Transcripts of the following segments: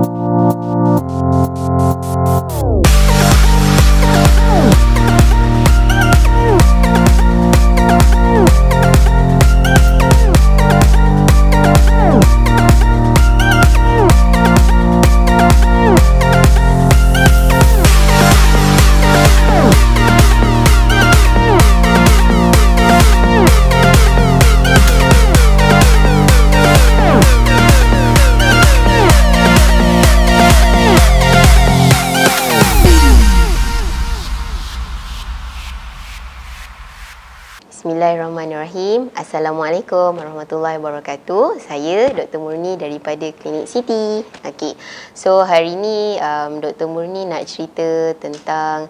Bismillahirrahmanirrahim. Assalamualaikum warahmatullahi wabarakatuh. Saya Dr. Murni daripada Klinik Siti. Okey. So hari ini Dr. Murni nak cerita tentang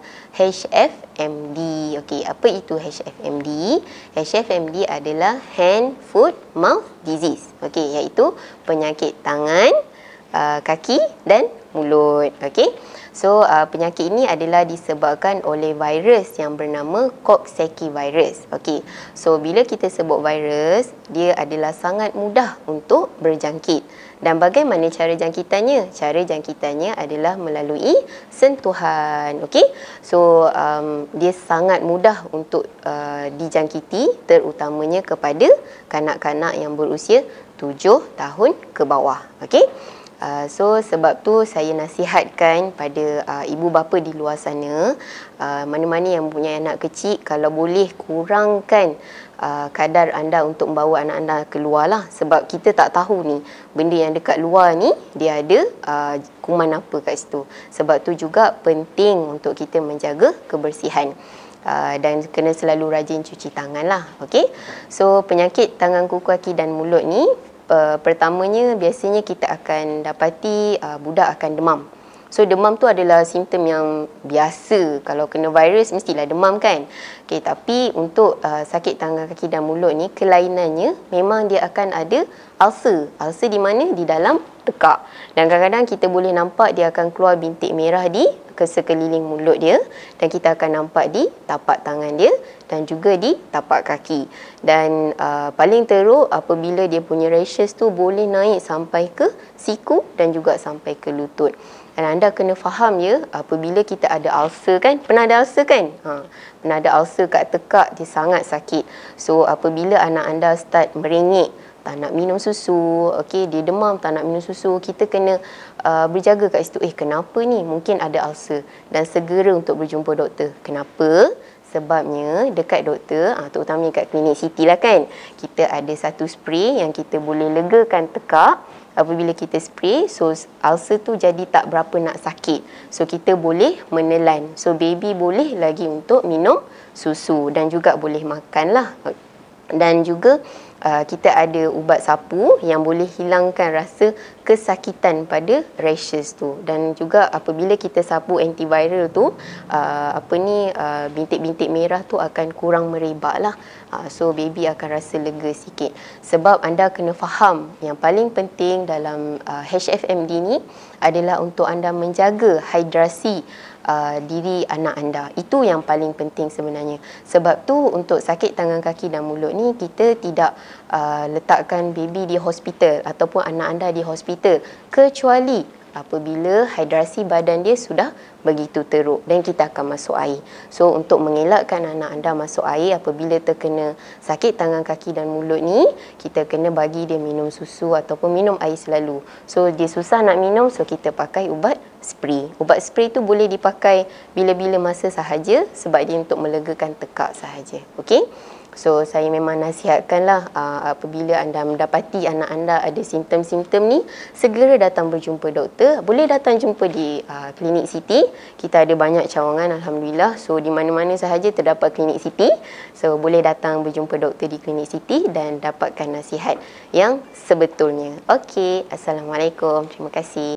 HFMD. Okey, apa itu HFMD? HFMD adalah Hand, Foot, Mouth Disease. Okey, iaitu penyakit tangan, kaki dan mulut. Okey. So, penyakit ini adalah disebabkan oleh virus yang bernama Coxsackie virus. Okey. So, bila kita sebut virus, dia adalah sangat mudah untuk berjangkit. Dan bagaimana cara jangkitannya? Cara jangkitannya adalah melalui sentuhan. Okey. So, dia sangat mudah untuk dijangkiti, terutamanya kepada kanak-kanak yang berusia 7 tahun ke bawah. Okey. So sebab tu saya nasihatkan pada ibu bapa di luar sana, mana-mana yang mempunyai anak kecil, kalau boleh kurangkan kadar anda untuk membawa anak anda keluar lah. Sebab kita tak tahu ni, benda yang dekat luar ni dia ada kuman apa kat situ. Sebab tu juga penting untuk kita menjaga kebersihan. Dan kena selalu rajin cuci tangan lah. Okay? So penyakit tangan, kuku, kaki dan mulut ni, pertamanya biasanya kita akan dapati budak akan demam. So demam tu adalah simptom yang biasa. Kalau kena virus mestilah demam kan. Okay, tapi untuk sakit tangan, kaki dan mulut ni, kelainannya memang dia akan ada ulcer. Ulcer di mana? Di dalam tekak. Dan kadang-kadang kita boleh nampak dia akan keluar bintik merah di sekeliling mulut dia, dan kita akan nampak di tapak tangan dia dan juga di tapak kaki. Dan paling teruk apabila dia punya rashes tu boleh naik sampai ke siku dan juga sampai ke lutut. Dan anda kena faham ya, apabila kita ada ulcer kan, pernah ada ulcer kan? Pernah ada ulcer kat tekak, dia sangat sakit. So apabila anak anda start merengek, tak nak minum susu, okey, dia demam, tak nak minum susu, kita kena berjaga kat situ. Kenapa ni? Mungkin ada ulcer, dan segera untuk berjumpa doktor. Kenapa? Sebabnya dekat doktor, terutamanya kat Klinik Siti lah kan, kita ada satu spray yang kita boleh legakan tekak. Apabila kita spray, so ulcer tu jadi tak berapa nak sakit. So kita boleh menelan. So baby boleh lagi untuk minum susu dan juga boleh makan lah. Dan juga kita ada ubat sapu yang boleh hilangkan rasa kesakitan pada rashes tu. Dan juga apabila kita sapu antiviral tu, bintik-bintik merah tu akan kurang merebak lah. So baby akan rasa lega sikit. Sebab anda kena faham, yang paling penting dalam HFMD ni adalah untuk anda menjaga hidrasi diri anak anda. Itu yang paling penting sebenarnya. Sebab tu untuk sakit tangan, kaki dan mulut ni, kita tidak letakkan baby di hospital ataupun anak anda di hospital, kecuali apabila hidrasi badan dia sudah begitu teruk dan kita akan masuk air. So untuk mengelakkan anak anda masuk air apabila terkena sakit tangan, kaki dan mulut ni, kita kena bagi dia minum susu ataupun minum air selalu. So dia susah nak minum, so kita pakai ubat spray. Ubat spray tu boleh dipakai bila-bila masa sahaja, sebab dia untuk melegakan tekak sahaja. Okey? So saya memang nasihatkanlah, apabila anda mendapati anak anda ada simptom-simptom ni, segera datang berjumpa doktor. Boleh datang jumpa di Klinik Siti. Kita ada banyak cawangan, alhamdulillah. So di mana-mana sahaja terdapat Klinik Siti. So boleh datang berjumpa doktor di Klinik Siti dan dapatkan nasihat yang sebetulnya. Okey, assalamualaikum. Terima kasih.